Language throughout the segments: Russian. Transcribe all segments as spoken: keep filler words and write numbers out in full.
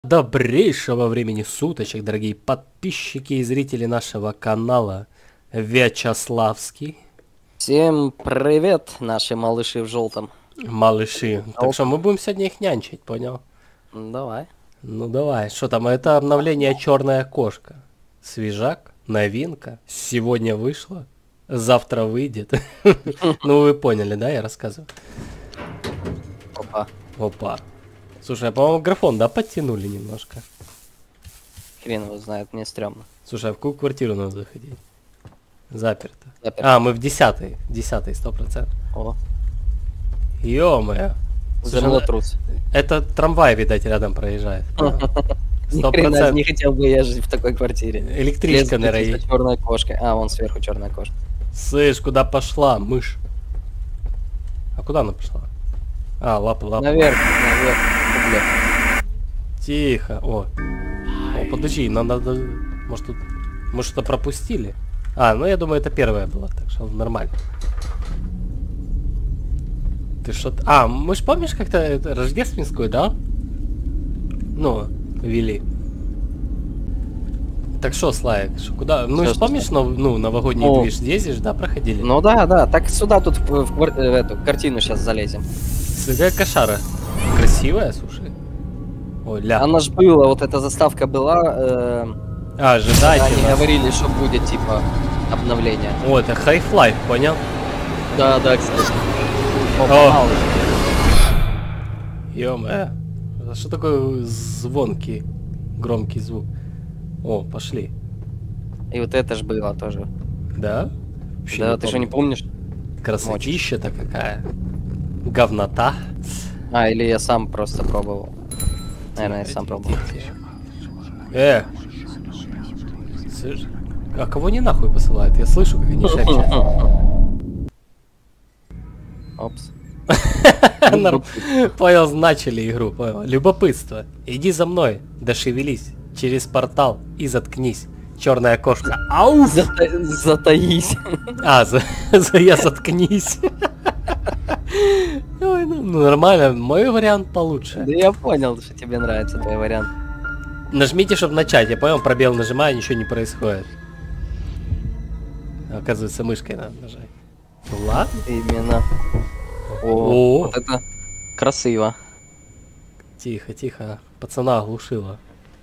Добрейшего времени суточек, дорогие подписчики и зрители нашего канала Вячеславский. Всем привет, наши малыши в желтом. Малыши. А Так вот- что мы будем сегодня их нянчить, понял? Давай. Ну давай, что там, это обновление «Черная кошка». Свежак, новинка, сегодня вышло, завтра выйдет. Ну вы поняли, да, я рассказываю? Опа. Опа. Слушай, а по-моему графон, да, подтянули немножко? Хрен его знает, мне стрёмно. Слушай, а в какую квартиру надо заходить? Заперто. Заперто. А, мы в десятый. Десятый, сто процентов. О, Ё-моё. Слушай, ну, землетрус. это трамвай, видать, рядом проезжает. Ни Сто хрена процентов. не хотел бы я жить в такой квартире. Электричка, наверное. Черная кошка. А, вон сверху черная кошка. Слышь, куда пошла, мышь? А куда она пошла? А, лапы, лапы. Наверх, наверх. Бля. Тихо. О. О, подожди, нам надо... Может тут... Мы что-то пропустили? А, ну я думаю, это первая была, так что нормально. Ты что-то... А, мы ж помнишь как-то это, рождественскую, да? Ну, вели. Так что, Славик, шо, куда? Ну, Что, ж помнишь, нов... ну, новогодний О. движ ездишь, да, проходили? Ну да, да, так сюда тут в, в квар- в эту картину сейчас залезем. Какая кошара. Красивая, слушай. Ой, ля. Она ж была, вот эта заставка была, э, А, ожидайте они нас. говорили, что будет типа обновление. О, это Half-Life, понял? Да, да, кстати. О, О. погнал. Ё-моё. А что такое звонкий, громкий звук? О, пошли. И вот это ж было тоже. Да? Вообще Да, не ты что, не помню. помнишь? Красотища-то какая. Говнота. А, или я сам просто пробовал. Наверное, я Тихо, сам тихо, пробовал. тихо, тихо. Э! Слышь, а кого не нахуй посылают? Я слышу, как они шепчут. Опс. Норм- Понял, начали игру, понял. Любопытство. Иди за мной, да шевелись. Через портал и заткнись. Черная кошка. Ау! Зата- Затаись. А, за, за я заткнись. Ой, ну, ну нормально, мой вариант получше. Да я понял, что тебе нравится твой вариант. Нажмите, чтобы начать. Я понял, пробел нажимаю, ничего не происходит. Оказывается, мышкой надо нажать. Ну ладно. Именно. О, О. вот это красиво. Тихо, тихо. Пацана оглушило.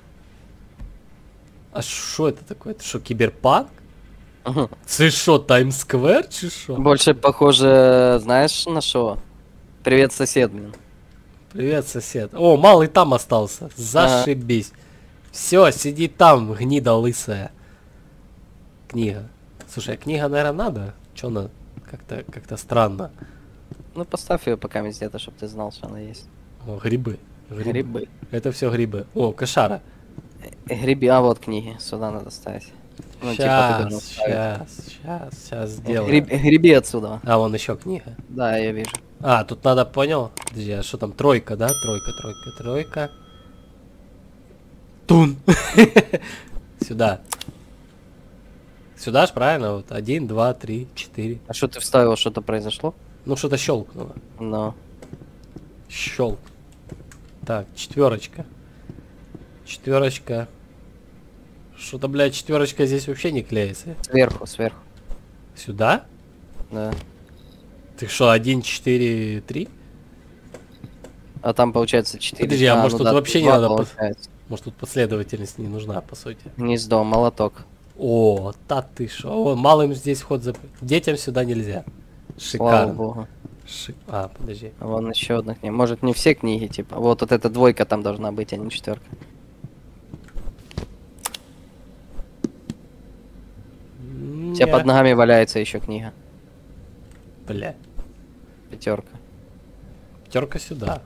А что это такое? Это что, киберпанк? Мгм. Це що, Таймс-сквер чи що? Больше похоже, знаешь, на что? Привет, сосед, блин. Привет, сосед. О, малый там остался. Зашибись. Все, сиди там, гнида лысая. Книга. Слушай, а книга, наверное, надо? Че она? Как-то как-то странно. Ну, поставь ее пока где-то, чтобы ты знал, что она есть. О, грибы. Грибы. Это все грибы. О, кошара. Э, Гриби, а вот книги, сюда надо ставить. Ну, типа, ты должен Сейчас, ставить. сейчас, сейчас, сейчас сделаю. Гриб- Гриби отсюда. А, вон еще книга. Да, я вижу. А, тут надо, понял? Подожди, а что там? Тройка, да? Тройка, тройка, тройка. Тун! Сюда. Сюда ж правильно? Вот один, два, три, четыре. А что ты вставил, что-то произошло? Ну что-то щелкнуло. Но. Щелк. Так, четверочка. Четверочка. Что-то, блядь, четверочка здесь вообще не клеится. Сверху, сверху. Сюда? Да. Ты что, один, четыре, три? А там получается четыре. Подожди, а может тут вообще не два надо по- получается. Может тут последовательность не нужна, по сути. Гнездо, молоток. О, та ты шо. О, малым здесь вход зап... Детям сюда нельзя. Слава Шикарно. богу. Шик... А, подожди. А вон еще одна книга. Может, не все книги, типа. Вот, вот эта двойка там должна быть, а не четверка. У тебя под ногами валяется еще книга. Бля. Пятерка. Пятерка сюда.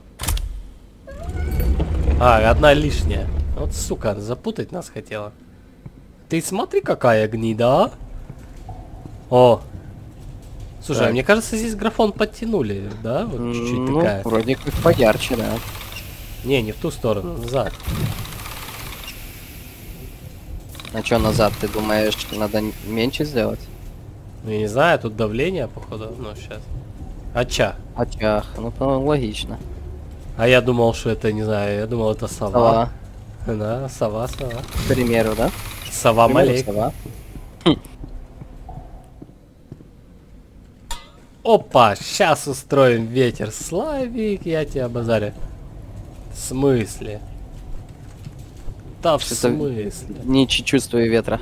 А, одна лишняя. Вот, сука, запутать нас хотела. Ты смотри, какая гнида, а? О. Слушай, Так. а мне кажется, здесь графон подтянули, да? Вот чуть-чуть Ну, такая. вроде как поярче, да. Не, не в ту сторону, назад. А что назад, ты думаешь, надо н- меньше сделать? Ну, я не знаю, тут давление, походу, ну, сейчас. А ча? Очах, ну, по- логично. А я думал, что это, не знаю, я думал, это сова. Сова. Да, сова, сова. К примеру, да? Сова К примеру, малей. сова. Опа, сейчас устроим ветер. Славик, я тебя базарю. В смысле? Да в Что-то смысле? Не чу- чувствую ветра.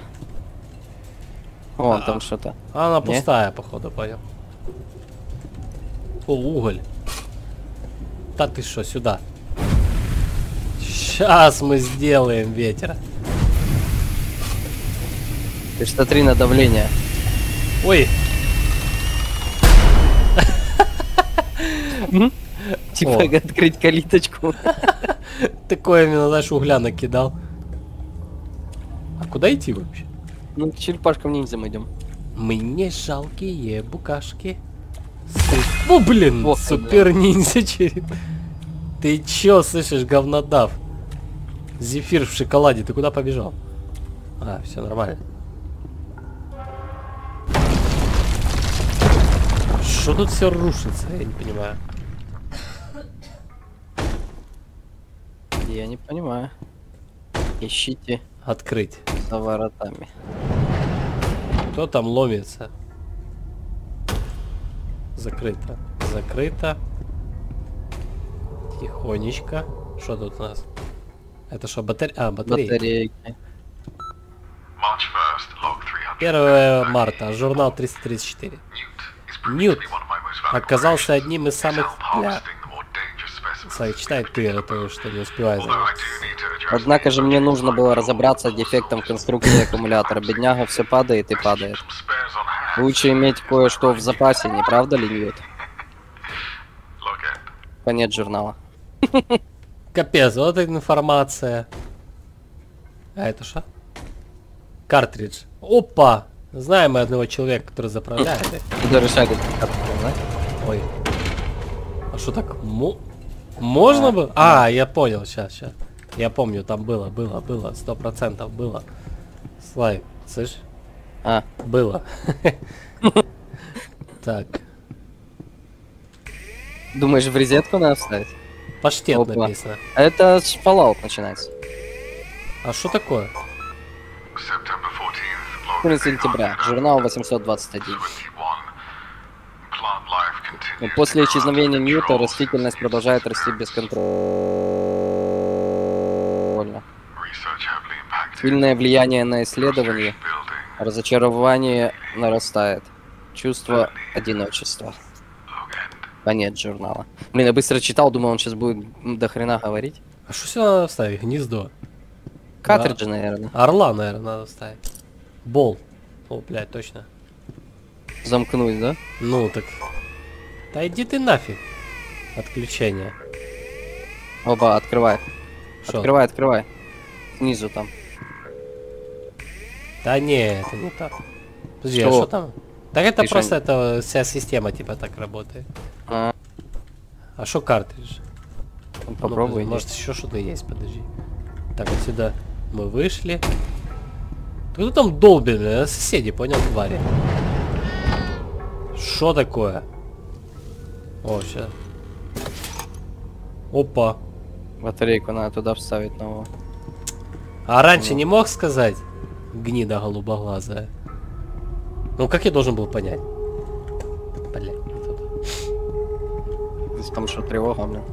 О, А. там что-то. Она Не? пустая, походу, понял. О, уголь. Да ты что, сюда. Сейчас мы сделаем ветер. Ты ж смотри на давление. Ой, Типа О. открыть калиточку. такое именно, знаешь, угля накидал. А куда идти вообще? Ну, к черепашкам ниндзя мы идем. Мы не жалкие букашки. О, блин, Ох, супер ниндзя череп. Ты чё, слышишь, говнодав? Зефир в шоколаде, ты куда побежал? А, все нормально. Что тут все рушится, я не понимаю. Я не понимаю. Ищите Открыть. за воротами. Кто там ломится? Закрыто. Закрыто. Тихонечко. Что тут у нас? Это что, батарея? А, батарея. Батарейки. первое марта. Журнал триста тридцать четыре. Ньют оказался одним из самых... Бля. Слайд, читай ты, а то что не успеваю заметить. Однако же мне нужно было разобраться с дефектом в конструкции аккумулятора. Бедняга все падает и падает. Лучше иметь кое-что в запасе, не правда ли, Ньют? Конец журнала. Капец, вот эта информация. А это что? Картридж. Опа! Знаем мы одного человека, который заправляет. Куда решает этот карту, да? Ой. А что так? Мо... Можно А, было? А, я понял, сейчас, сейчас. Я помню, там было, было, было, сто процентов было. Слайд, слышь? А, Было. Так, думаешь, в розетку надо вставить? паштет Опа. написано. А это с Fallout начинается. А что такое? четырнадцатого сентября. Журнал восемьсот двадцать один. После исчезновения Ньюта растительность продолжает расти бесконтрольно. Сильное влияние на исследование, разочарование нарастает. Чувство одиночества. Конец журнала. Блин, я быстро читал, думал, он сейчас будет до хрена говорить. А что сюда надо ставить? Гнездо. Картриджи, наверное. Орла, наверное, надо ставить. Бол. О, блядь, точно. Замкнуть, да? Ну, так... Да иди ты нафиг. Отключение. Оба, открывай. Шо? Открывай, открывай. Снизу там. Да не, это не так. Подожди, а Что? что там? Так это Ты шо просто не- это вся система типа так работает. А, А что картридж? Ну, попробуй. подожди, может еще что-то есть, подожди. Так, вот сюда мы вышли. Кто там долбит, бля? Соседи, понял, твари? Что такое? О, сейчас. Опа. Батарейку надо туда вставить новую. А раньше Ну. не мог сказать? Гнида голубоглазая. Ну как я должен был понять? Блядь, не туда. Здесь там что, тревога, блин.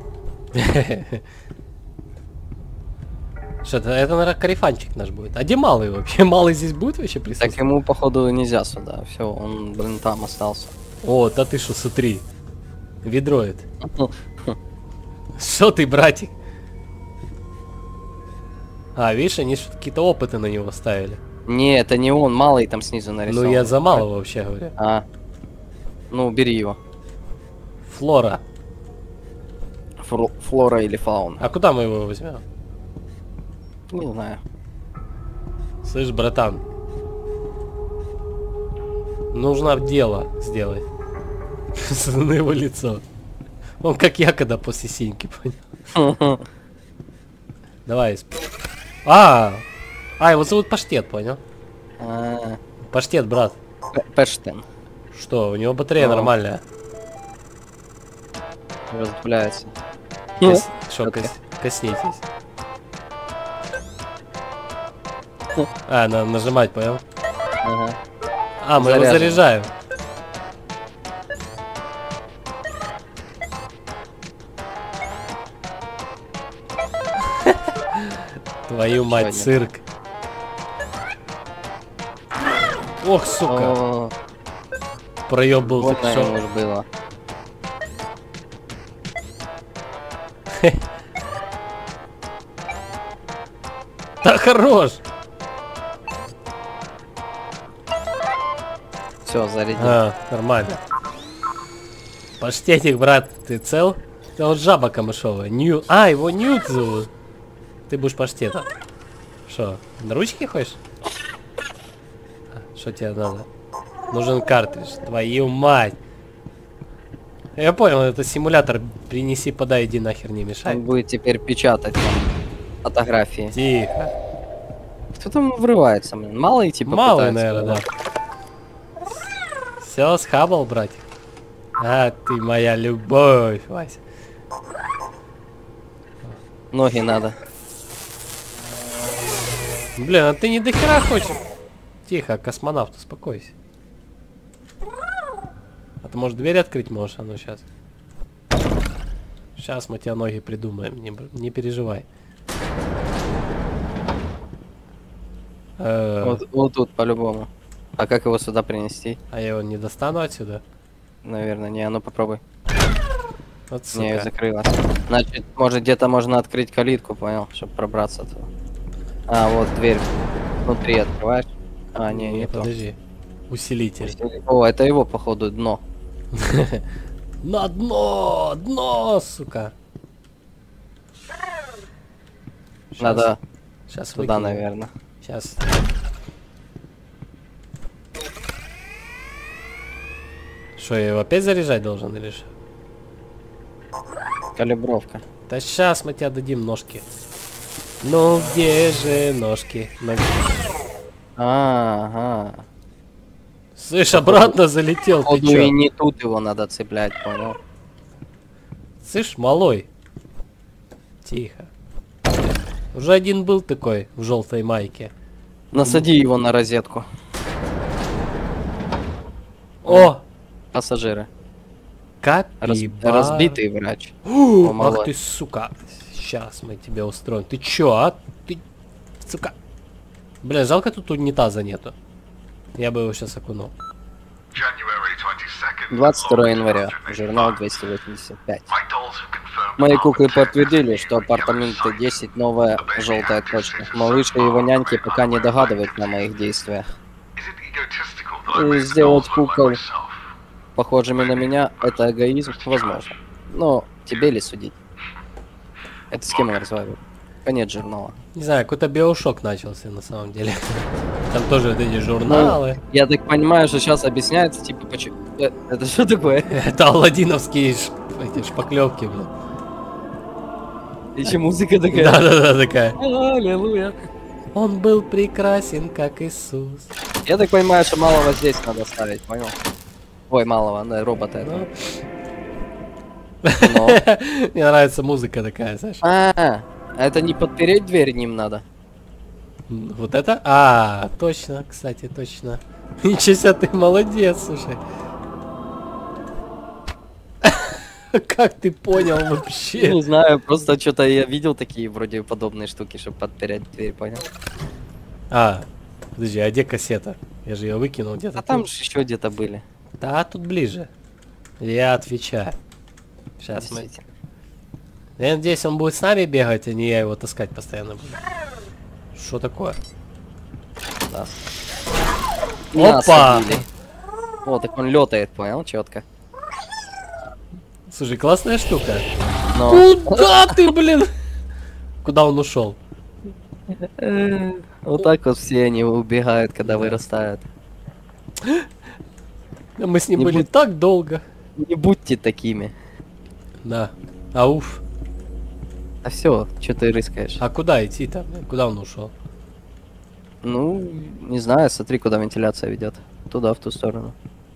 Что это, это, наверное, карифанчик наш будет. А где малый вообще? Малый здесь будет вообще Так присутствовать? ему, походу, нельзя сюда. Все, он, блин, там остался. О, да ты что, смотри. Ведроид. Что ты, братик? А, видишь, они что-то какие-то опыты на него ставили. Не, это не он, малый там снизу нарисован. Ну я за малого вообще говорю. А. Ну, бери его. Флора. Фру- флора или фауна. А куда мы его возьмем? Не знаю. Слышь, братан. Нужно дело сделать. На его лицо. Он как я, когда после синьки, понял? Давай. сп- А, а, его зовут Паштет, понял? А, Паштет, брат. П- Пештен. Что, у него батарея Ну. нормальная. Раздупляется. Кос- Шо, окей. кос- коснитесь. А, надо нажимать, понял? Ага. А, мы его Заряжен. заряжаем. Твою мать, один. цирк. Ох, сука. О, Проеб был больно только ему что. уж было. Да хорош. Все, зарядил. А, нормально. Паштетик, брат, ты цел? Это вот жаба камышовая. Нью... А, его Ньют зовут. Ты будешь паштетом. Что, на ручки хочешь? Что тебе надо? Нужен картридж. Твою мать. Я понял, это симулятор. Принеси, подай, иди нахер, не мешай. Он будет теперь печатать там фотографии. Тихо. Кто там врывается, блин? Малый типа Малый, пытается, наверное, да? да. Все, схабал, братик. А, ты моя любовь, Вася. Ноги надо. Блин, а ты не до хера хочешь? Тихо, космонавт, успокойся. А ты, может, дверь открыть можешь? А ну, сейчас. Сейчас мы тебе ноги придумаем, не, бр- не переживай. Э, Вот, вот тут по-любому. А как его сюда принести? А я его не достану отсюда? Наверное, не, а ну попробуй. Вот Не, сука. закрылась. Значит, может где-то можно открыть калитку, понял, чтобы пробраться туда. А, вот дверь внутри открываешь. А, не, не, не, то. подожди. Усилитель. О, это его, походу, дно. На дно! Дно, сука! Щас, Надо Сейчас туда, наверное. Сейчас. Что, я его опять заряжать должен или что? Калибровка. Да сейчас мы тебе дадим ножки. Ну где же ножки? На- А, ага. Слышь, обратно залетел, ты Походу чё? и не тут его надо цеплять, понял? Слышь, малой. Тихо. Уже один был такой в желтой майке. Насади его на розетку. О! Пассажиры. Как Раз- разбитый врач. О, Ах малой. ты, сука. Сейчас мы тебя устроим. Ты чё, а? Ты, сука. Бля, жалко тут унитаза нету. Я бы его сейчас окунул. двадцать второго января. Журнал двести восемьдесят пять. Мои куклы подтвердили, что апартаменты десять новая желтая точка. Малышка и его няньки пока не догадываются о моих действиях. И сделать кукол похожими на меня — это эгоизм, возможно. Но тебе ли судить? Это с кем он разговаривает? Конец журнала. Не знаю, какой-то биошок начался на самом деле. Там тоже вот эти журналы. Ну, я так понимаю, что сейчас объясняется, типа, почему... Э, Это что такое? Это алладиновские ш- эти шпаклевки, блин. Еще музыка такая. Да-да-да, такая. Аллилуйя. Он был прекрасен, как Иисус. Я так понимаю, что малого здесь надо ставить, понял? Ой, малого, да, робота этого. Ну, Но. мне нравится музыка такая, знаешь. А, это не подпереть дверь ним надо. М, Вот это? А, точно, кстати, точно. Ничего себе, ты молодец, слушай. Как ты понял вообще? Не знаю, просто что-то я видел такие вроде подобные штуки, чтобы подпереть дверь, понял? А, подожди, а где кассета? Я же ее выкинул где-то. А там тут. же еще где-то были. Да, тут ближе. Я отвечаю. Сейчас мы... Действительно. Я надеюсь, он будет с нами бегать, а не я его таскать постоянно буду. Что такое? Да. Опа! Насадили. О, так он летает, понял, четко. Слушай, классная штука. Но Куда ты, блин? Куда он ушел? вот так вот все они убегают, когда Да. вырастают. Мы с ним Не были будь- так долго. Не будьте такими. Да. Ауф. А все, что ты рыскаешь? А куда идти там? Куда он ушел? Ну, не знаю, смотри, куда вентиляция ведет. Туда, в ту сторону.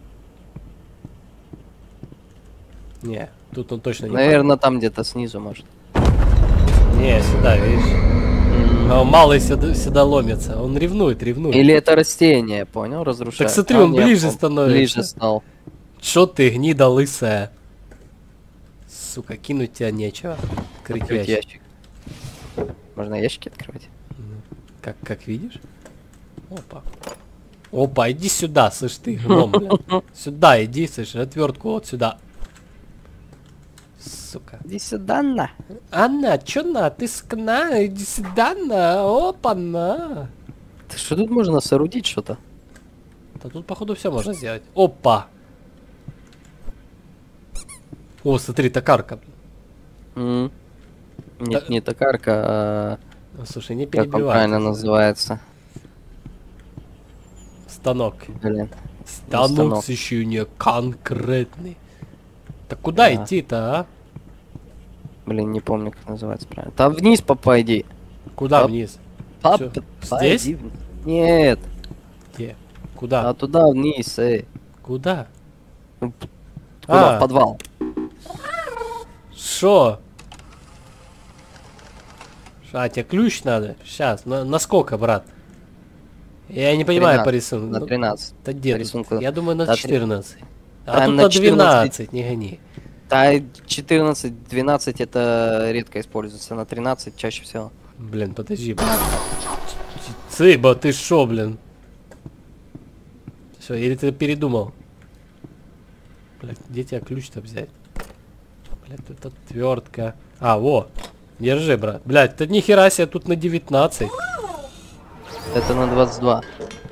Не, тут он точно не. Наверное, там где-то снизу, может. Не, сюда, видишь? М, А малый сюда, сюда ломится. Он ревнует, ревнует. Или это растение, понял, разрушает. Так смотри, А, он нет, ближе он становится. Ближе стал. Чё ты, гнида лысая? Сука, кинуть тебя нечего. Открыть Открыть ящик. ящик. Можно ящики открывать? Как, как видишь? Опа. Опа, иди сюда, слышь ты, гном, блин. Сюда иди, слышь, отвертку вот сюда. Сука. Иди сюда, на. Анна, чё на? Ты скна, иди сюда, на. Опа, на. Ты что тут можно соорудить что-то? Да тут, походу, все можно сделать. Опа. О, смотри, токарка. М. Нет, Та- не токарка, а... Ну, слушай, не Как он перебивай. правильно называется? Станок. Блин. Станок, станок. освещения конкретный. Так куда Да. идти-то, а? Блин, не помню, как называется правильно. Там вниз попойди. Куда Оп. вниз? Пап, Чё, пойди здесь? вниз. Нет, Где? Куда? а туда вниз, эй. Куда? Ну, п- Куда? А. В подвал. Шо? Ш- А, тебе ключ надо? Сейчас, на, на сколько, брат? Я не понимаю по тринадцать, рисунку. На Ну, тринадцать. да где по тут? рисунку. Я думаю, на Да, три- четырнадцать. А, А, тут на на четырнадцать. двенадцать, не гони. Да, четырнадцать, двенадцать это редко используется. На тринадцать чаще всего. Блин, подожди, блин. Цыба, ты шо, блин? Все, или ты передумал? Блядь, где тебя ключ-то взять? Блядь, это отвертка. А, во. Держи, брат. Блядь, ты нихера себе тут на девятнадцать. Это на двадцать два.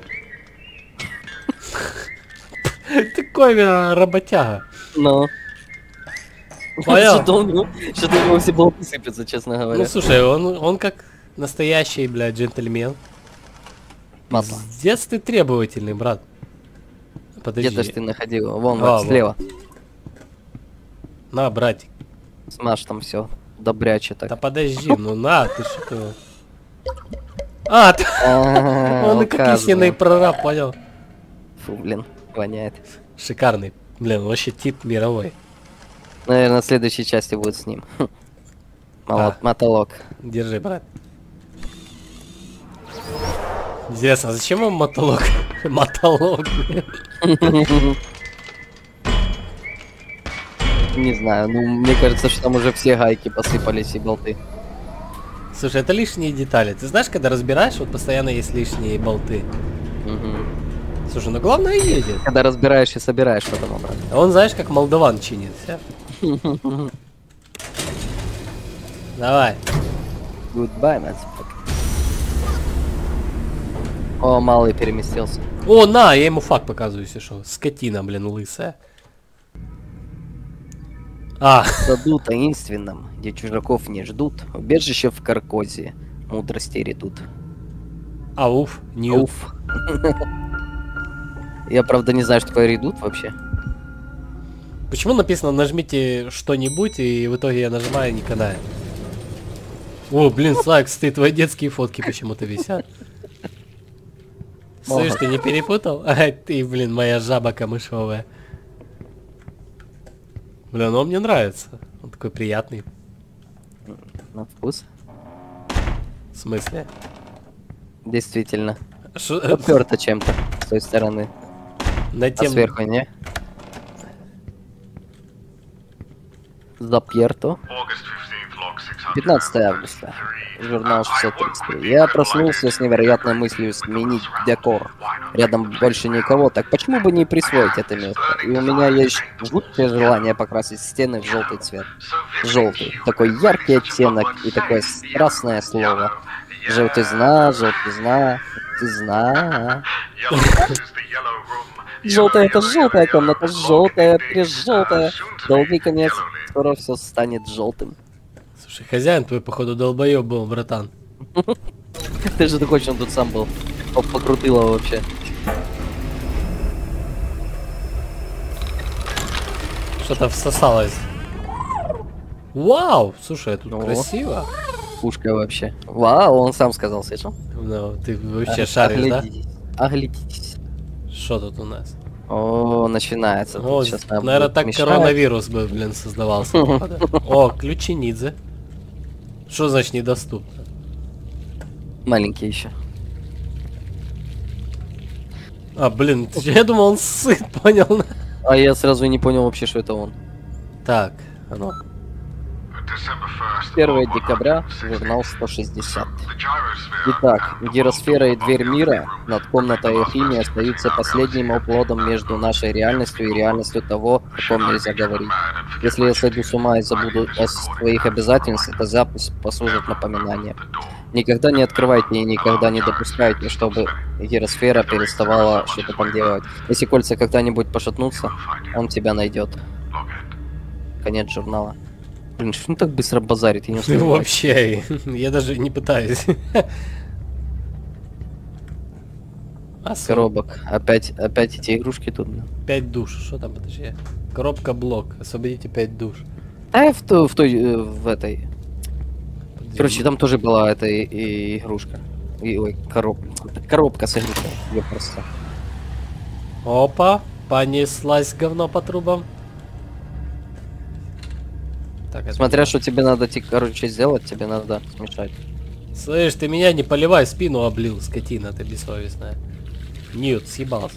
Такой э, работяга. Ну. Понял? Что-то у него что-то у него все болты сыпятся, честно Ну говоря. слушай, он, он как настоящий, блядь, джентльмен. Масло. Пиздец ты требовательный, брат. Подожди. Где-то ж ты находил. Вон, А, вот слева. На, братик. Смажь там все. Добряче так. Да подожди, ну на, ты что? А, ты- А, он и как указываю. истинный прораб, понял? Фу, блин, воняет. Шикарный. Блин, вообще тип мировой. Наверное, в следующей части будет с ним. Молот, А. мотолок. Держи, брат. Интересно, а зачем вам мотолог? Мотолог, блин. Не знаю, ну мне кажется, что там уже все гайки посыпались и болты. Слушай, это лишние детали. Ты знаешь, когда разбираешь, вот постоянно есть лишние болты. Мгм. Слушай, ну главное едет. Когда разбираешь и собираешь потом обратно. А он, знаешь, как молдаван чинит. Вся. Давай. Goodbye, motherfucker. О, малый переместился. О, на, я ему факт показываю, если что. Скотина, блин, лысая. А, В саду таинственном, где чужаков не ждут, убежище в Каркозе, мудрости редут. ауф, нью. Уф. Я, правда, не знаю, что такое редут вообще. Почему написано нажмите что-нибудь, и в итоге я нажимаю, не канает? О, блин, Слайкс, ты твои детские фотки почему-то висят. Слышь, ты не перепутал? Ай, ты, блин, моя жаба камышовая. Блин, он мне нравится. Он такой приятный. На вкус. В смысле? Действительно. Шо- Поперто чем-то с той стороны. На А тем... сверху не? Заперто. пятнадцатое августа. Журнал шестьсот тридцать три. Я проснулся с невероятной мыслью сменить декор. Рядом больше никого, так почему бы не присвоить это место? И у меня есть жуткое желание покрасить стены в желтый цвет. Желтый. Такой яркий оттенок и такое страстное слово. Желтизна, желтизна, желтизна. Желтая это желтая комната, желтая, прижелтая. Долгий конец, скоро все станет желтым. Слушай, хозяин твой, походу, долбоёб был, братан. Ты же такой, что он тут сам был. Оп, покрутило вообще. Что-то всосалось. Вау! Слушай, тут Ну. красиво. Пушка вообще. Вау, он сам сказал, слышал? Ну, ты вообще шаришь, да? Оглядитесь. Оглядитесь. Что тут у нас? О, начинается. О, Тут щас нам наверное, будет так мешать. коронавирус бы, блин, создавался. походу. О, ключи Нидзе. Что значит недоступно? Маленький еще. А, блин, я думал, он сыт, понял? А я сразу и не понял вообще, что это он. Так, оно. первое декабря, журнал сто шестьдесят. Итак, гиросфера и дверь мира над комнатой Эхими остаются последним оплотом между нашей реальностью и реальностью того, о ком нельзя говорить. Если я сойду с ума и забуду о своих обязательствах, эта запись послужит напоминанием. Никогда не открывайте и никогда не допускайте, чтобы гиросфера переставала что-то там делать. Если кольца когда-нибудь пошатнутся, он тебя найдет. Конец журнала. Блин, что он так быстро базарит? Я не успеваю. Вообще, я даже не пытаюсь. Коробок. Опять, опять эти игрушки тут. Пять душ. Что там, подожди? Коробка блок. Освободите пять душ. А в той, в той, э, в этой. Короче, там тоже была эта и, и игрушка. И, ой, короб... коробка с игрушкой. Её просто. Опа, понеслась говно по трубам. Так, это Смотря, я. что тебе надо, короче, сделать, тебе надо смешать. Слышь, ты меня не поливай, спину облил, скотина ты бессовестная. Ньют, съебался.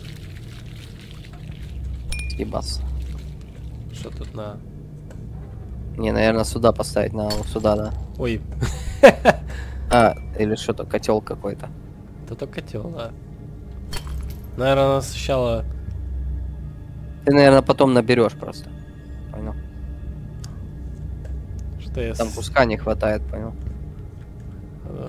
Съебаться. Что тут на... Не, наверное, сюда поставить, надо вот сюда, да. Ой, А, или что-то, котел какой-то. это котел, да. Наверное, сначала... Ты, наверное, потом наберешь просто. Понял? Что я... Там с- куска не хватает, понял? Да.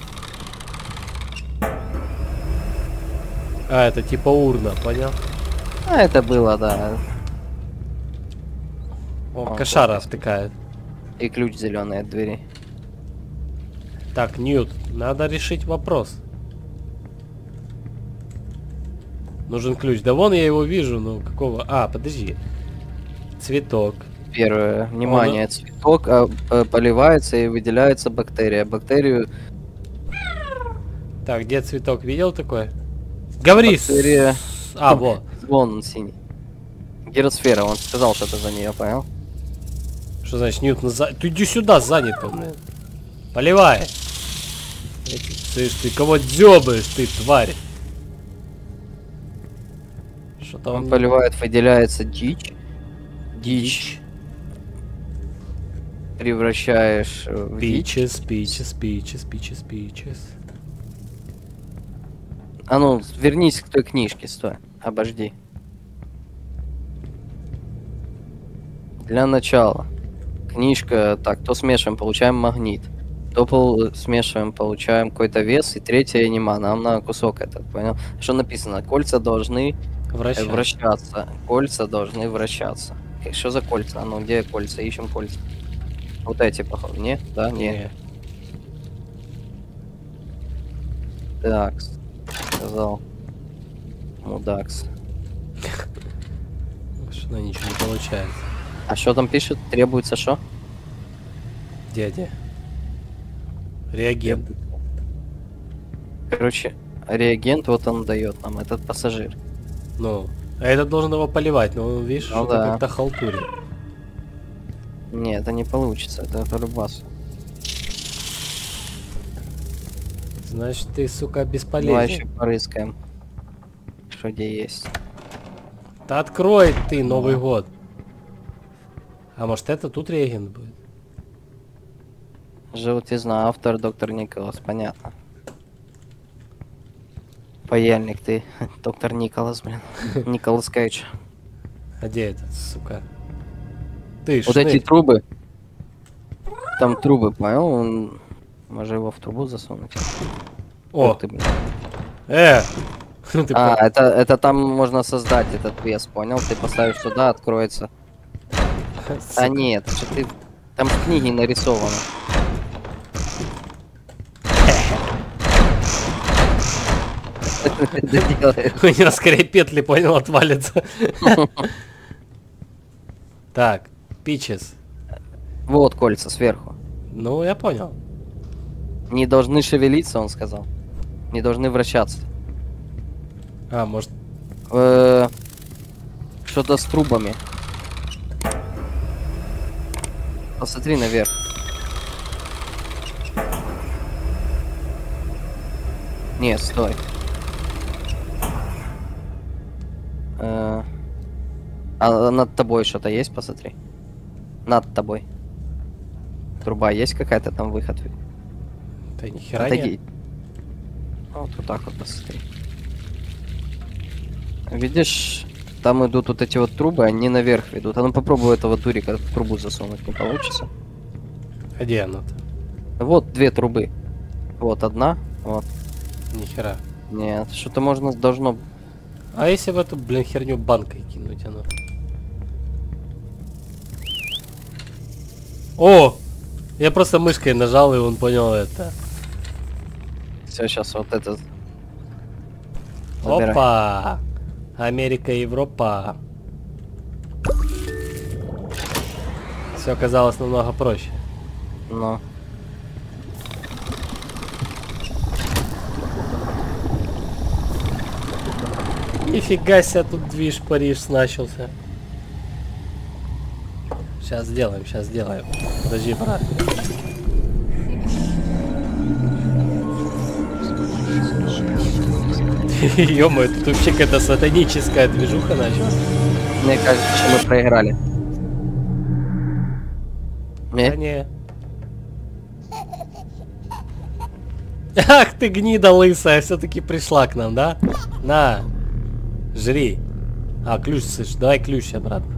А, это типа урна, понял? А, это было, да. О, О, кошара класс. втыкает. И ключ зеленый от двери. Так, Ньют, надо решить вопрос. Нужен ключ. Да вон я его вижу, ну какого... А, подожди. Цветок. Первое, внимание, Он... цветок а, а, поливается и выделяется бактерия. Бактерию... Так, где цветок? Видел такой? Говори! Бактерия... С... А, вот. Вон он синий. Гиросфера, он сказал, что это за нее, понял? Что значит Ньютон за... Ты иди сюда, занято, блин. Поливай. Эти... Слышь, ты кого дзёбаешь, ты, тварь? Что-то Он он... поливает, выделяется дичь. Дичь. Превращаешь в дичь. Пичес, пичес, пичес, пичес, пичес. А ну, вернись к той книжке, стой. Обожди. Для начала. Книжка, так, то смешиваем, получаем магнит. То пол смешиваем, получаем какой-то вес. И третья анима, нам на кусок этот, понял? Что написано? Кольца должны Вращаться. вращаться. Кольца должны вращаться. Что за кольца? А ну, где кольца? Ищем кольца. Вот эти, походу. Не? Да? Не. Не. Так. Сказал. Мудакс. Что ничего не получается. А что там пишет? Требуется что? Дядя. Реагент. Короче, реагент вот он дает нам, этот пассажир. Ну, а этот должен его поливать, но он, видишь, Ну что-то да. как-то халтурит. Не, это не получится, это порубас. Значит, ты, сука, Давай бесполезен. еще порыскаем. Что где есть. Да открой ты Новый год. А может это тут реагент будет? Желтизна, автор доктор Николас, понятно. Паяльник ты, доктор Николас, блин. Николас Кейдж. А где этот, сука? Ты, Вот шнырь. эти трубы. Там трубы, понял? Он... Можно его в трубу засунуть. О, Ух ты, блин. э! Ты А, про- это, это там можно создать этот вес, понял? Ты поставишь сюда, откроется. сука. А нет, что ты... Там в книге нарисовано. У него скорее петли, понял, отвалится. Так, пичес. Вот кольца сверху. Ну, я понял. Не должны шевелиться, он сказал. Не должны вращаться. А, может... Э, Что-то с трубами. Посмотри наверх. Не, стой. Э, А над тобой что-то есть, посмотри. Над тобой. Труба есть какая-то там выход? Да нихера Отойди. нет. Вот, вот так вот посмотри. Видишь, там идут вот эти вот трубы, они наверх ведут. А ну попробуй этого дурика в трубу засунуть, не получится. А где оно-то? Вот две трубы. Вот одна, вот. Нихера. Нет, что-то можно, должно... А если в эту, блин, херню банкой кинуть оно? О! Я просто мышкой нажал, и он понял это. Все, сейчас вот это... Забирай. Опа! Америка, Европа. Все оказалось намного проще. Но... Нифига себе, тут движ Париж начался. Сейчас сделаем, сейчас сделаем. Подожди, брат. Ё-моё, тут вообще какая-то сатаническая движуха началась. Мне кажется, что мы проиграли. Да Не? не. Ах ты гнида лысая, все-таки пришла к нам, да? На, жри. А, ключ, слышь, давай ключ обратно.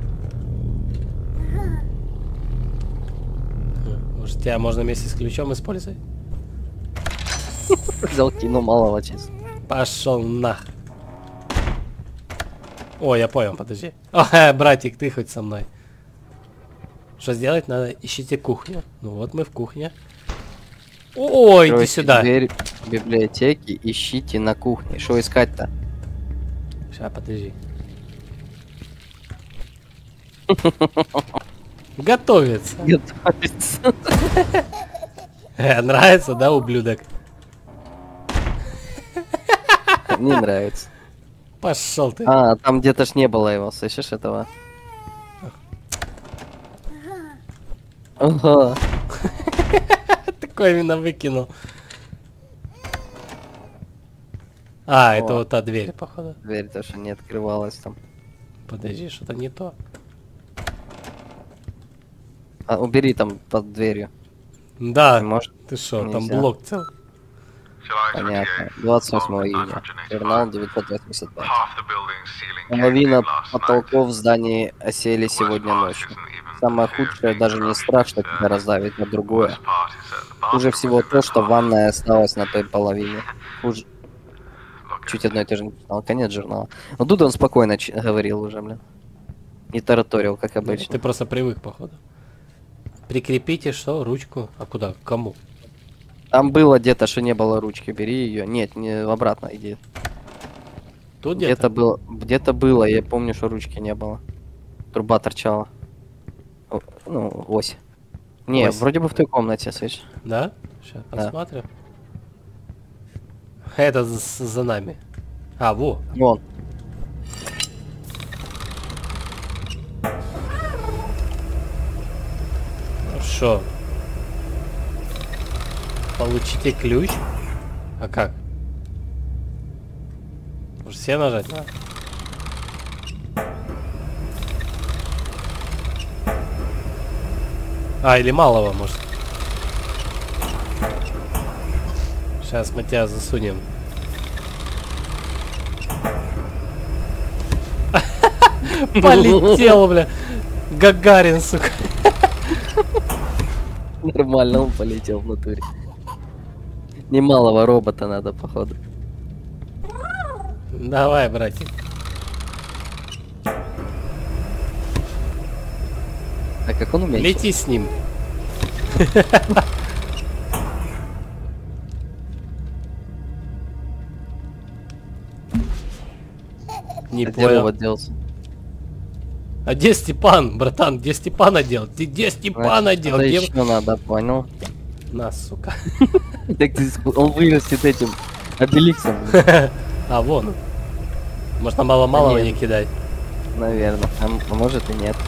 Может, тебя можно вместе с ключом использовать? Взял кино малого чисто. Пошел нах. О, я понял, подожди. О, э, братик, ты хоть со мной. Что сделать надо? Ищите кухню. Ну вот мы в кухне. Ой, иди Откройте сюда. дверь библиотеки, ищите на кухне. Что искать-то? Сейчас, подожди. Готовится. Готовится. Э, нравится, да, ублюдок? Не нравится. Пошел ты. А, там где-то ж не было его, слышишь этого? Ага. Такой именно выкинул. А, это О. вот та дверь, походу. Дверь тоже не открывалась там. Подожди, что-то не то. А, убери там под дверью. Да, Не может? ты что, там Нельзя. блок цел. Понятно. двадцать восьмого июня. Журнал девятьсот восемьдесят пять. Половина потолков в здании осели сегодня ночью. Самое худшее даже не страх, что тебя раздавит, а другое. Хуже всего то, что ванная осталась на той половине. Хуже... Чуть одно и то же не читал. Конец журнала. Но тут он спокойно ч- говорил уже, блин. Не тараторил, как обычно. Ты просто привык, походу. Прикрепите что? Ручку? А куда? К кому? Там было где-то, что не было ручки, бери ее. Нет, не обратно иди. Тут Где-то где-то? было, где-то было, я помню, что ручки не было. Труба торчала. О, ну, ось. Не, Ось. вроде бы в той комнате, слышишь. Да? Сейчас Да. посмотрим. Это за, за нами. А, во. Вон. Хорошо. Получите ключ. А как? Может все нажать надо? А, или малого, может. Сейчас мы тебя засунем. Полетел, бля. Гагарин, сука. Нормально он полетел в натуре. Немалого робота надо, походу. Давай, братик. А как он умеет? Лети с ним. Не А где понял. робот делся? А где Степан, братан? Где Степан одел? Ты где Степан одел? Что Где... еще надо, понял? На, сука. Так ты, он вырастет этим обеликсом, А, вон. Можно мало-малого Да не нет. кидать. наверное. А, м- а может и нет.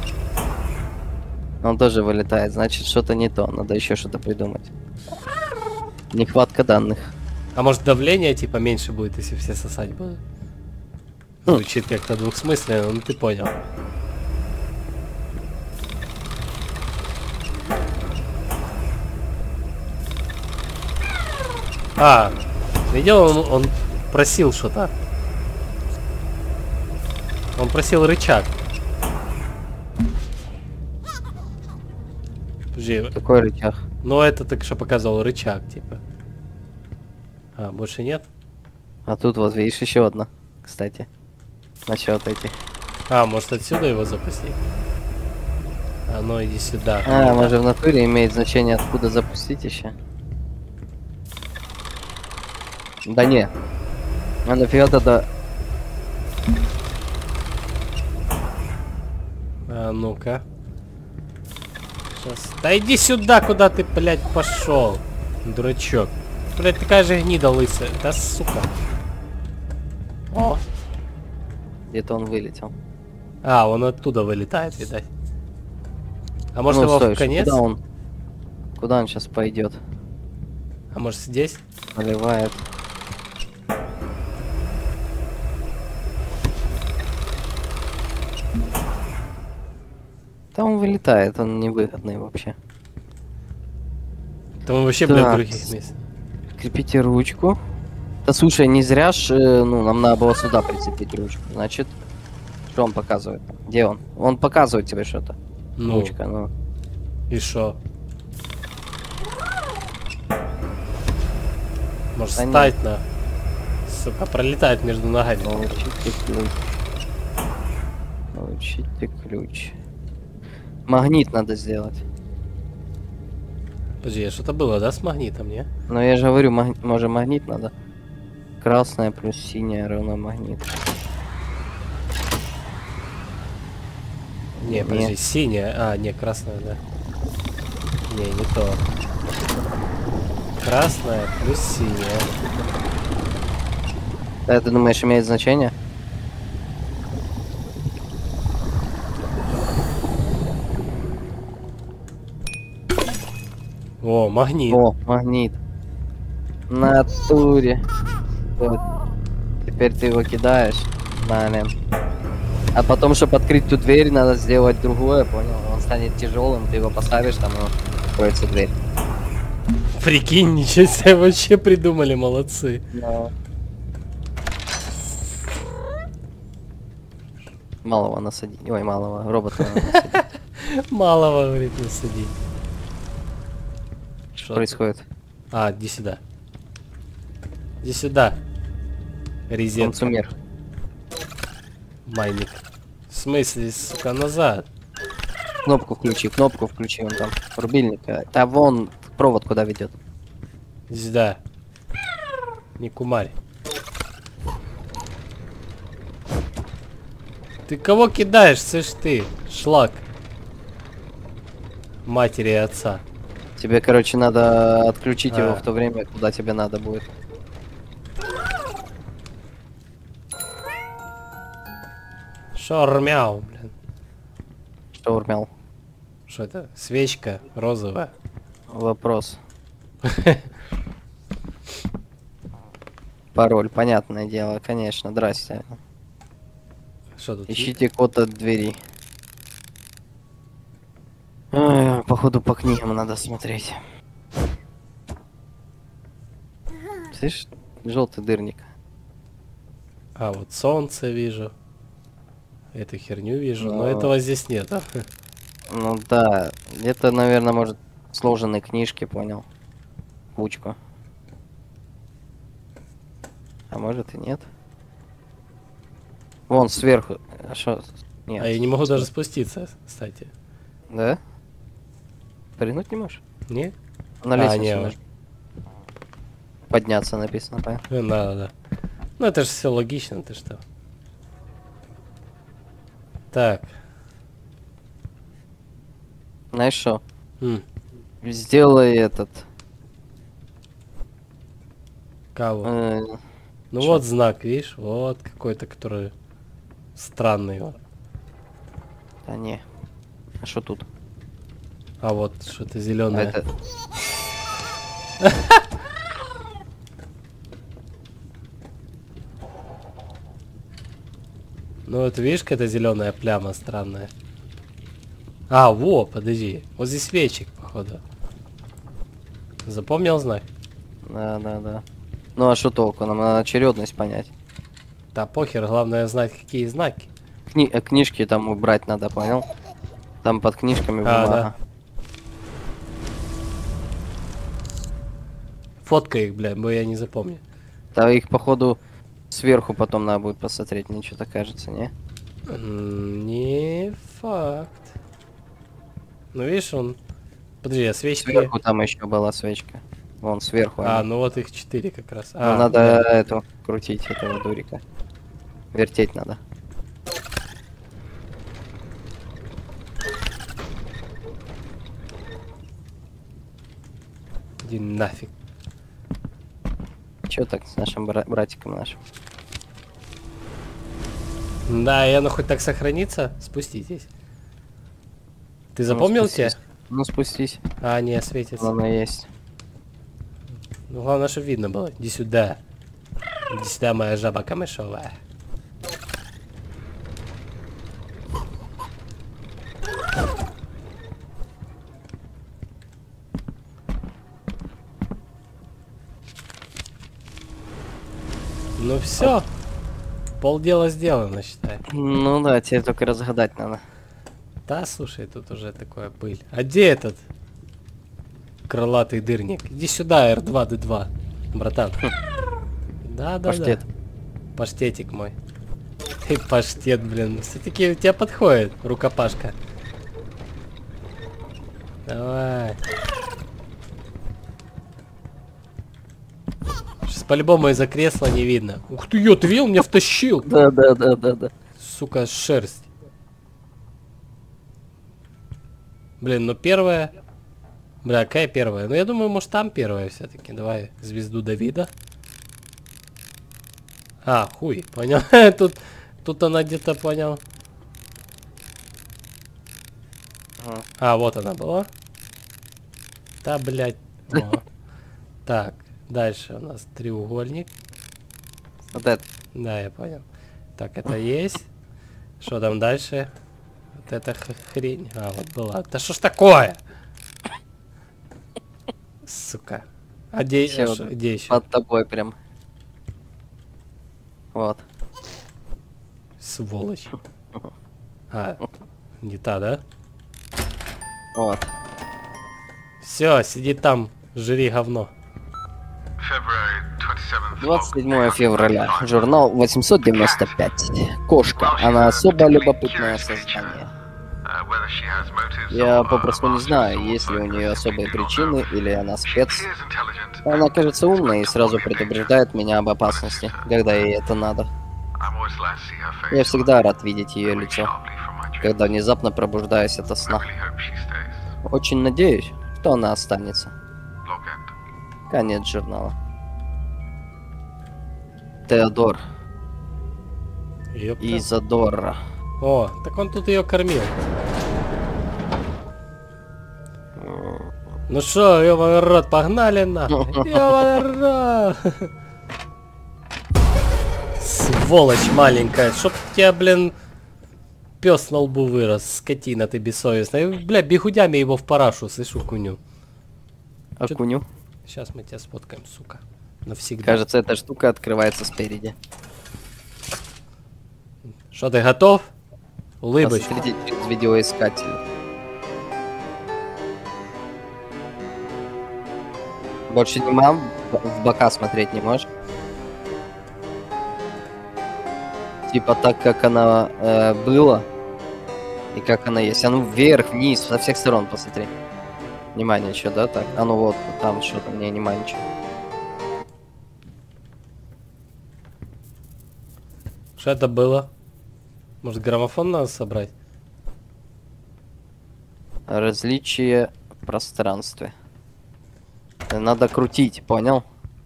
Он тоже вылетает, значит что-то не то. Надо еще что-то придумать. Нехватка данных. А может давление типа меньше будет, если все сосать будут? Звучит как-то двухсмысленно, ну ты понял. А, видел, он, он просил что-то. Он просил рычаг. Подожди. Какой рычаг? Ну это только что показывал рычаг, типа. А, больше нет? А тут вот видишь еще одна, кстати. Насчет этих. А, может отсюда его запустить? А ну иди сюда. А, может в натуре имеет значение откуда запустить еще? Да не. А нафига тогда... А ну-ка. Сейчас. Да иди сюда, куда ты, блядь, пошел, дурачок. Блядь, такая же гнида лысая. Да сука. О. Где-то он вылетел. А, он оттуда вылетает, видать. А может Ну, его стой, в конец? Куда он? Куда он сейчас пойдет? А может здесь? Поливает. Там он вылетает, он невыгодный вообще. Там вообще, Так. блядь, других мест. Крепите ручку. Да слушай, не зря ж, э, ну, нам надо было сюда прицепить ручку. Значит, что он показывает? Где он? Он показывает тебе что-то. Ну, Ручка, ну. и шо? Может Да стать на... Сука, пролетает между ногами. Научите ключ. Научите ключ. Магнит надо сделать. Подожди, а что-то было, да, с магнитом, не? Но я же говорю, маг... может магнит надо. Красная плюс синяя равно магнит. Не, подожди, синяя. А, не, красная, да. Не, не то. Красная плюс синяя. Да, ты думаешь, имеет значение? О, магнит. О, магнит. В натуре. Вот. Теперь ты его кидаешь. Блин. А потом, чтобы открыть ту дверь, надо сделать другое, понял? Он станет тяжелым, ты его поставишь, там и откроется дверь. Прикинь, ничего себе вообще придумали, молодцы. Но... Малого насадить. Ой, малого. Робота насадить. Малого, говорит, насадить. Что происходит? А, иди сюда. Иди сюда. Резет. Консумер. Майник. В смысле, сука, назад? Кнопку включи, кнопку включи, он там. Рубильник. Да вон провод куда ведет. Иди сюда. Не кумарь. Ты кого кидаешь, слышь ты, шлак? Матери и отца. Тебе, короче, надо отключить А. его в то время, куда тебе надо будет. Шормяу, блин. Что урмял? Что это? Свечка розовая. Вопрос. Пароль, понятное дело, конечно, здрасте. Что тут? Ищите код от двери. Ой, походу по книгам надо смотреть. Слышишь, желтый дырник. А, вот солнце вижу. Эту херню вижу, но Но- этого здесь нет. а? Ну да, это, наверное, может сложенные книжки, понял? Кучку. А может и нет. Вон сверху. А что? Нет. А я не могу даже спуститься, кстати. Да? Прыгнуть не можешь? Не? На А, лестницу не, нажми. Подняться написано, понятно? Ну, да, да. Ну это же все логично, ты что? Так. Знаешь что? М, Сделай этот. кого? э, Ну чё? вот знак, видишь? Вот какой-то, который странный. Вот. Да не. А что тут? А вот что-то А зеленое. это... Ну вот видишь, какая-то зеленая пляма странная. А, во, подожди. Вот здесь свечик, походу. Запомнил знак? Да, да, да. Ну а что толку? Нам надо очередность понять. Да похер, главное знать, какие знаки. Кни э, книжки там убрать надо, понял? Там под книжками А, бумага. да. Фотка их, бля, бо я не запомню. Да их, походу, сверху потом надо будет посмотреть, мне что-то кажется, не? М, Не факт. Ну видишь, он... Подожди, а свечки... Сверху там еще была свечка. Вон сверху. А, они. ну вот их четыре как раз. Ну, А, надо бля. эту крутить, этого дурика. Вертеть надо. Иди нафиг. Че так с нашим бра братиком нашим? Да, и оно хоть так сохранится? Спуститесь. Ты запомнил ну, те? спустись. Ну спустись. А, не, светится. Оно есть. Ну, главное, чтобы видно было. Иди сюда. Иди сюда, моя жаба камышовая. Ну все. Полдела сделано, считай. Ну да, тебе только разгадать надо. Да, слушай, тут уже такое пыль. А где этот крылатый дырник? Иди сюда, эр два дэ два, братан. Да, да, Паштет. да. Паштетик мой. Ты паштет, блин. Все-таки у тебя подходит рукопашка. Давай. Сейчас по-любому из-за кресла не видно. Ух ты, ё, ты видел, меня втащил. Да, да, да, да, да. Сука, шерсть. Блин, ну первая... Бля, какая первая? Ну я думаю, может там первая все-таки. Давай звезду Давида. А, хуй, понял. тут, тут она где-то, понял. Ага. А, вот она была. Да, блядь. О. Так, дальше у нас треугольник. Вот это. Да, я понял. Так, это есть. Что там дальше? Вот это х- хрень. А, вот была. Да что ж такое? Сука. А где, Всё, а шо- где еще? Под тобой прям. Вот. Сволочь. А, не та, да? Вот. Все, сиди там, жри говно. двадцать седьмое февраля. Журнал восемьсот девяносто пять. Кошка. Она особо любопытное создание. Я попросту не знаю, есть ли у нее особые причины, или она спец. Она кажется умной и сразу предупреждает меня об опасности, когда ей это надо. Я всегда рад видеть ее лицо, когда внезапно пробуждаюсь ото сна. Очень надеюсь, что она останется. Конец журнала. Теодор. Ёпта. Изодора. О, так он тут ее кормил. Ну шо, ёбаный рот, погнали нахуй. Ёбаный рот. Сволочь маленькая, чтоб тебя, блин, пес на лбу вырос, скотина ты бессовестная. Бля, бегудями его в парашу, слышу, куню. Окуню. Сейчас мы тебя сфоткаем, сука. Навсегда. Кажется, эта штука открывается спереди. Что, ты готов? Улыбочка. Посмотрите через видеоискатель. Больше не мам, в бока смотреть не можешь. Типа так, как она э, была и как она есть. А ну вверх, вниз, со всех сторон посмотри. Внимание, что, да, так? А ну вот, там что-то, мне внимание, ничего. Что это было? Может, граммофон надо собрать? Различие в пространстве. Надо крутить, понял?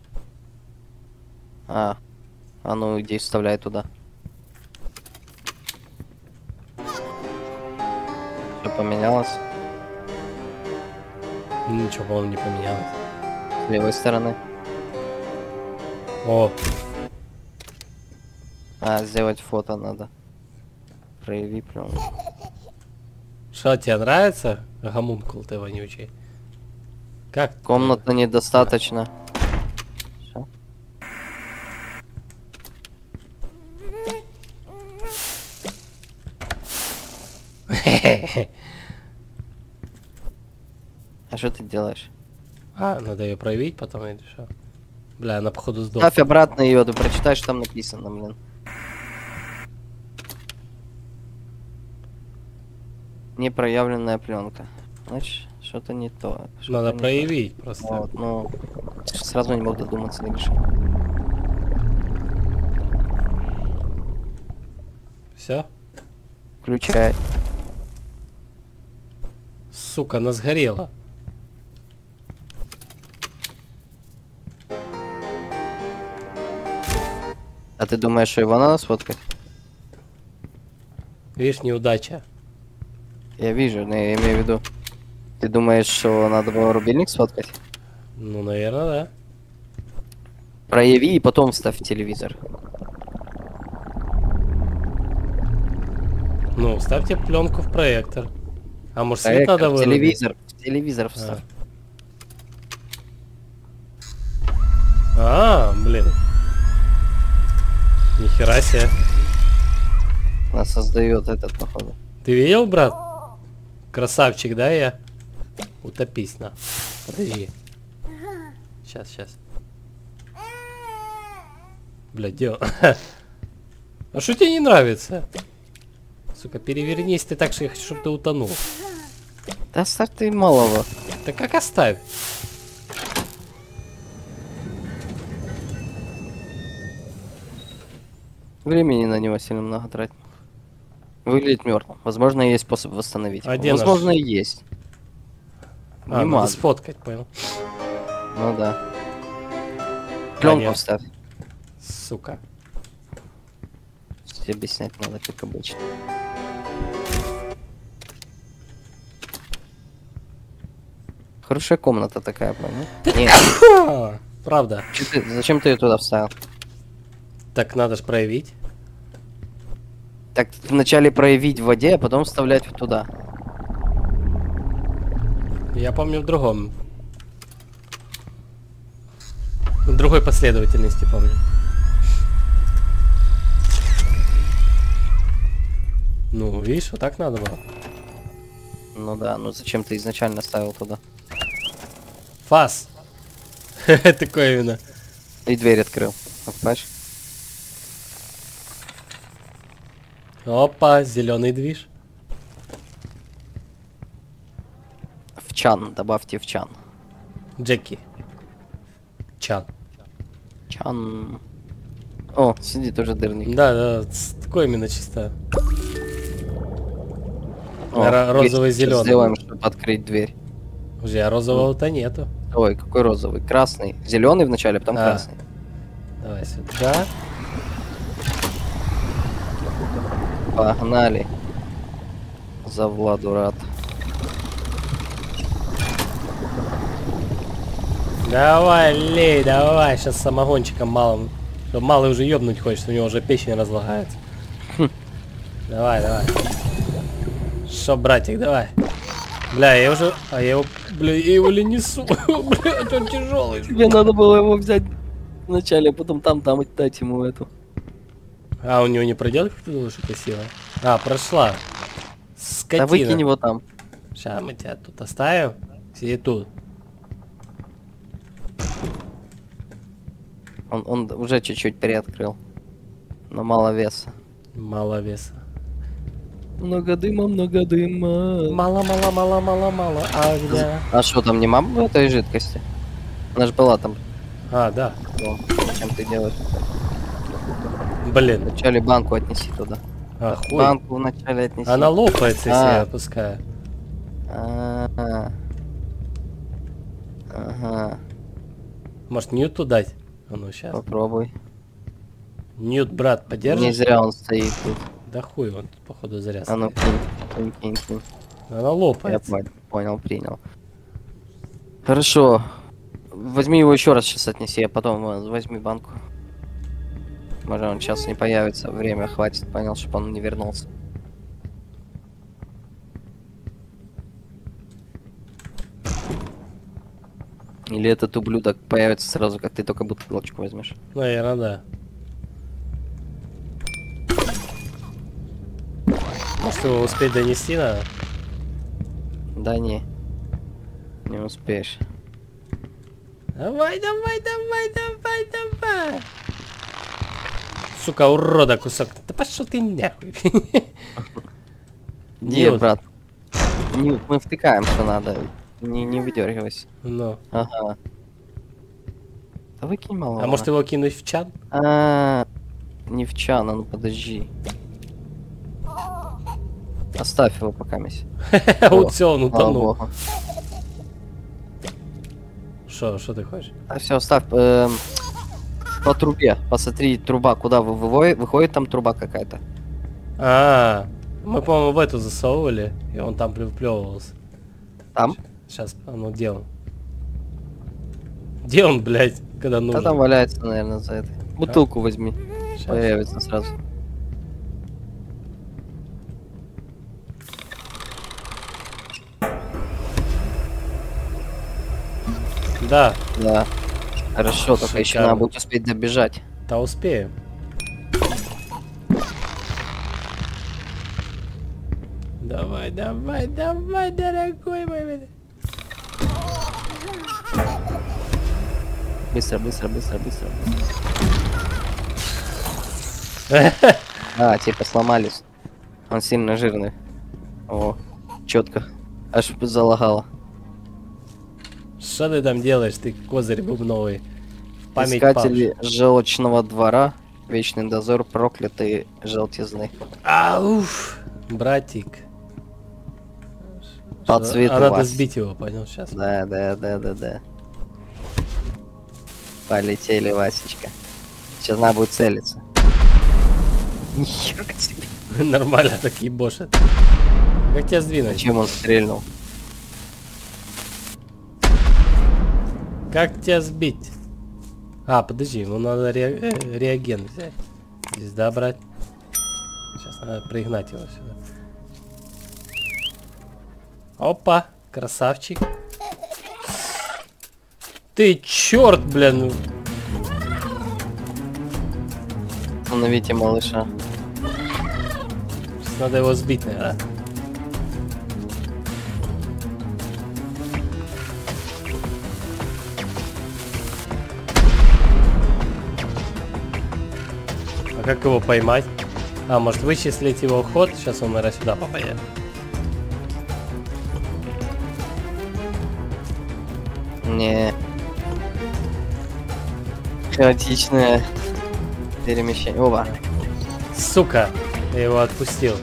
А, а ну иди вставляй туда. Что поменялось? Ничего, по-моему, не поменялось. С левой стороны. О, А, сделать фото надо. Прояви пленку. Что, тебе нравится? Гомункул ты вонючий. Как? Комната недостаточно. Всё. А что ты делаешь? А, надо ее проявить потом или что? Бля, она походу сдохла. Ставь обратно ее, ты прочитаешь, что там написано, блин. Непроявленная пленка. Значит, что-то не то. Что Надо не проявить то. просто. Вот, ну, сразу не мог додуматься и решил. Все? Включай. Сука, она сгорела. А ты думаешь, что его надо сфоткать? Видишь, неудача. Я вижу, но я имею в виду. Ты думаешь, что надо было рубильник сфоткать? Ну, наверное, да. Прояви и потом вставь телевизор. Ну, ставьте пленку в проектор. А может, свет Проектор, надо в вырубить? телевизор. В телевизор вставь. А, блин. Нихера себе. Она создает этот, походу. Ты видел, брат? Красавчик, да, я? Утопись, на. Подожди. Сейчас, сейчас. Бля, дел. А что тебе не нравится? Сука, перевернись ты так, что я хочу, чтобы ты утонул. Да оставь ты малого. Да как оставь? Времени на него сильно много тратить. Выглядит мертвым. Возможно, есть способ восстановить. А его. где наш- Возможно, и есть. А, Не надо могу. сфоткать, понял. Ну да. Пленку нет. вставь. Сука. Тебе объяснять надо, как обычно. Хорошая комната такая, понял? Нет. А, правда. Чё ты- зачем ты ее туда вставил? Так надо ж проявить. Так вначале проявить в воде, а потом вставлять вот туда. Я помню в другом. В другой последовательности помню. Ну, видишь, вот так надо было. Ну да, ну зачем ты изначально ставил туда? Фас. Такое именно. И дверь открыл. Понимаешь? Опа, зеленый движ. В чан, добавьте в чан. Джеки. Чан. Чан. О, сидит уже дырник. Да, да, с- такое именно чисто. О, Ро- дверь розовый, сейчас зеленый. Сделаем, чтобы открыть дверь. Уже, а розового-то нету. Ой, какой розовый? Красный. Зеленый вначале, потом А. красный. Давай сюда. Погнали. За Владу рад. Давай, лей, давай. Сейчас самогончиком малым. Да малый уже ёбнуть хочет, у него уже печень разлагается. Давай, давай. Шо, братик, давай. Бля, я уже... А я его... Бля, я его ли несу? Бля, он тяжелый. Тебе надо было его взять вначале, а потом там, там отдать ему эту. А, у него не пройдет, как ты думаешь, эта сила? А, прошла. Скотина. Да выкинь его там. Сейчас мы тебя тут оставим. Сиди тут. Он, он уже чуть-чуть приоткрыл. Но мало веса. Мало веса. Много дыма, много дыма. Мало, мало, мало, мало, мало. Огня. А что, там нема в этой жидкости? Она же была там. А, да. О, зачем ты делаешь? Блин. Вначале банку отнеси туда. А, хуй. Банку вначале отнеси. Она лопается, если А. я опускаю. А-а-а. Ага. Может, ньюту дать? А ну, сейчас. Попробуй. Ньют, брат, Не поддержишь? зря он стоит тут. Да хуй, он тут, походу, зря А ну стоит. кинь, кинь, кинь, кинь. Она Я лопается. понял, понял, принял. Хорошо. Возьми его еще раз сейчас отнеси, а потом э, возьми банку. Может он сейчас не появится, время хватит, понял, чтобы он не вернулся. Или этот ублюдок появится сразу, как ты только бутылочку возьмешь. Наверное, да. Может его успеть донести надо? Да не. Не успеешь. Давай, давай, давай, давай, давай. Сука, урода кусок. Да пошел ты нахуй. Не, брат. Не, мы втыкаем, что надо. Не, не выдергивайся. Ну. Ага. Да выкинь мало. А может его кинуть в чан? А, не в чан, а ну подожди. Оставь его пока, мисс. Вот все, он утонул. Что, что ты хочешь? А все, оставь. Эм, по трубе. Посмотри, труба, куда вы выводит, выходит там труба какая-то. А, мы, по-моему, в эту засовывали, и он там приплевывался. Там? Сейчас, а ну где он? Где он, блядь, когда нужен? Да там валяется, наверное, за этой. Бутылку а? возьми. Сейчас. Появится сразу. Да. Да. Хорошо, только еще надо будет успеть добежать. Да успеем. Давай, давай, давай, дорогой мой. Быстро, быстро, быстро, быстро. А, типа сломались. Он сильно жирный. О, четко. Аж залагало. Что ты там делаешь, ты козырь бубновый? Память Искатели павших. Желчного двора, вечный дозор, проклятые желтизны. Ауф, братик. По цвету а надо вас. сбить его, понял, сейчас. Да, да, да, да, да. Полетели, Васечка. Сейчас надо будет целиться. Нихера себе. Нормально так ебошит. Как тебя сдвинуть? Зачем он стрельнул? Как тебя сбить? А, подожди, ему надо ре э, реагент взять. Здесь, да, брать? Сейчас надо пригнать его сюда. Опа, красавчик. Ты черт, блин. Остановите малыша. Сейчас надо его сбить, наверное. А как его поймать? А, может вычислить его ход? Сейчас он, наверное, сюда попадет. Не. Хаотичное перемещение. Оба. Сука! Я его отпустил.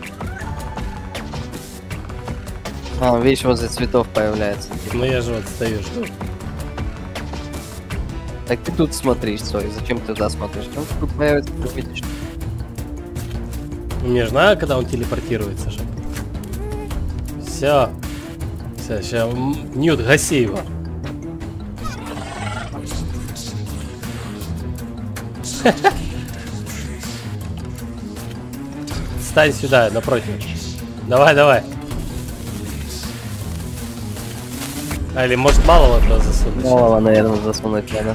А, видишь, возле цветов появляется. Ну я же вот стою, жду. Так ты тут смотришь, стой, зачем ты туда смотришь? Он тут появится, ты видишь. Не знаю, когда он телепортируется же. Все. Все, сейчас. Ньют, гаси его. Стань сюда, напротив. Давай, давай. А, или может малого туда засунуть? Малого, наверное, засунуть надо.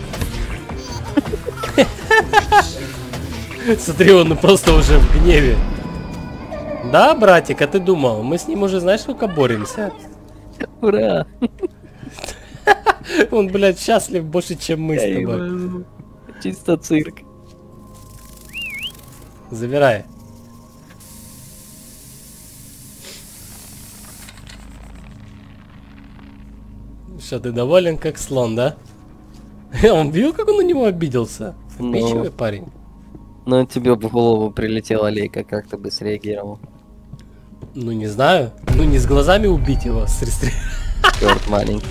Смотри, он просто уже в гневе. Да, братик, а ты думал? Мы с ним уже, знаешь, сколько боремся? Ура! Он, блядь, счастлив больше, чем мы с тобой. Чисто цирк. Забирай. Что, ты доволен как слон, да? Он видел, как он на него обиделся? Обидчивый парень. Ну, тебе в голову прилетела лейка, как ты бы среагировал? Ну, не знаю. Ну, не с глазами убить его, с рестри... Черт маленький.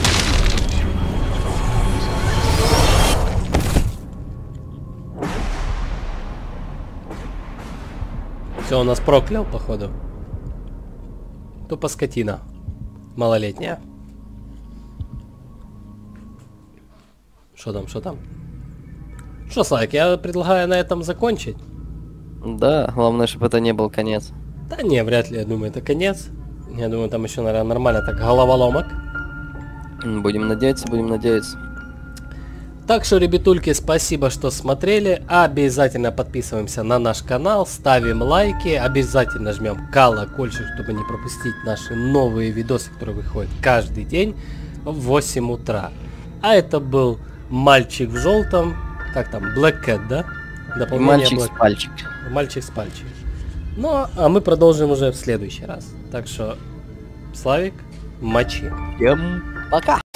Все, он нас проклял, походу. Тупо скотина. Малолетняя. Что там, что там? Что, Славик, я предлагаю на этом закончить. Да, главное, чтобы это не был конец. Да не, вряд ли, я думаю, это конец. Я думаю, там еще, наверное, нормально так головоломок. Будем надеяться, будем надеяться. Так что, ребятульки, спасибо, что смотрели. Обязательно подписываемся на наш канал, ставим лайки, обязательно жмем колокольчик, чтобы не пропустить наши новые видосы, которые выходят каждый день в восемь утра. А это был мальчик в желтом, как там, Black Cat, да? Дополнение Мальчик Black... с пальчик. Мальчик с пальчик. Ну, а мы продолжим уже в следующий раз. Так что, Славик, мочи. Всем пока.